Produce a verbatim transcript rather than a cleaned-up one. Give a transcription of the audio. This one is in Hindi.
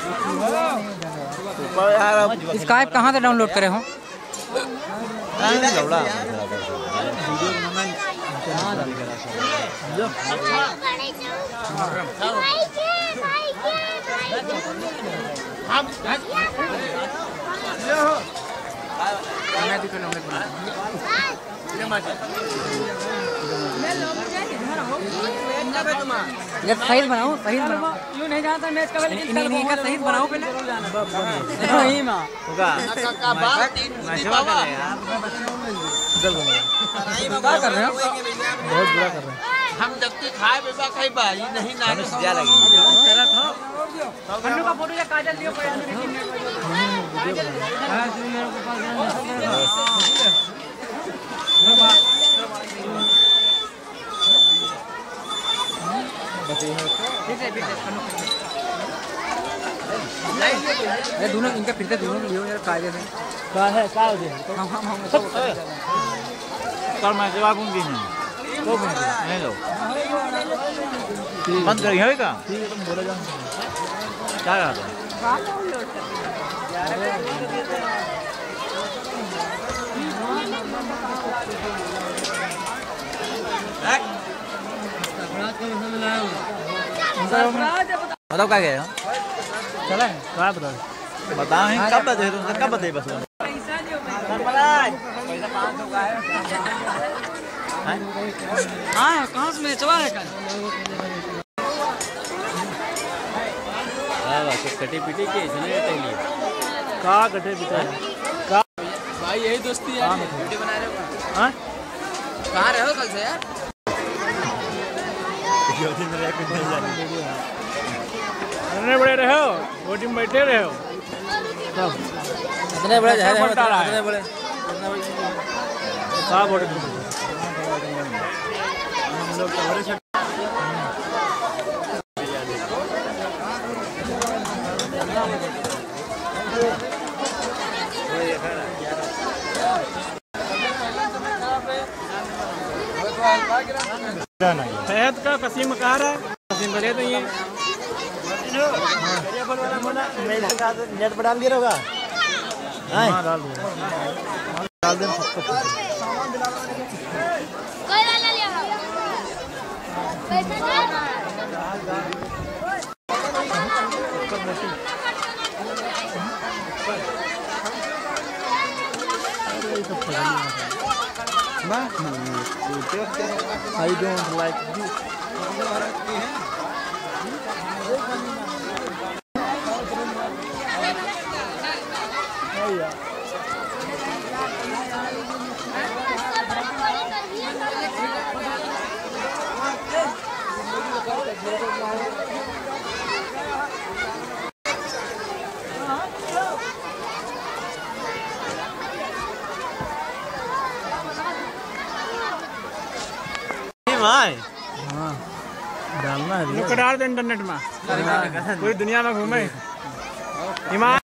स्काइप कहाँ से डाउनलोड करे हो? ये सही बनाओ, सही बनाओ। यूँ नहीं जाता मैच का, लेकिन कल को का सही बनाओ पहले। नहीं मां होगा का बात तीन बुद्धि बाबा क्या कर रहे हो? बहुत बुरा कर रहे हैं हम। जब तक खाए बेबा कहीं बाई नहीं नाने जा लगे तेरा था अन्नू का फोटो या काजल लियो कोई काजल हां तुम मेरे को पास ठीक है ठीक है ये दोनों इनका फिर से दोनों लियो यार कायदे से का है का हो गया हम हम हम तो कल मैं जवाब दूंगी नहीं तो नहीं लो बंद करिए होगा ठीक है तुम बोले जाओ क्या कर रहे हो बताओ क्या गए चले क्या बताओ बताओ कब बजे तुमसे कब बजे बस पैसा पाँच सौ का है हाँ कहाँ से बेचवा है कल कटे पीटे के इसलिए का कटे पीटे का भाई यही दोस्ती है वीडियो बना रहे हो हाँ कहाँ रहे हो कल से यार इतने बड़े रहे हो वो टीम बैठे रहे हो इतने बड़े इतने बड़े कहाँ बड़े हम लोग शहद का कसीम कहा रहा है कसीम करे तो ये नेट पर डाल दिया होगा हाँ डाल दो डाल दे I don't like this. Oh yeah. हाँ डालना है डाल दे इंटरनेट में पूरी दुनिया में घूमे।